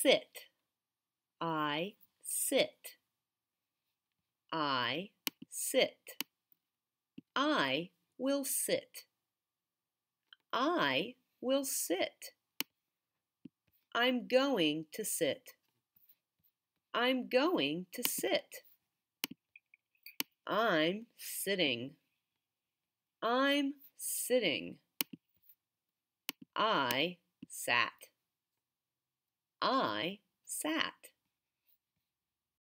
sit. I sit. I sit. I will sit. I will sit. I'm going to sit. I'm going to sit. I'm sitting. I'm sitting. I sat. I sat.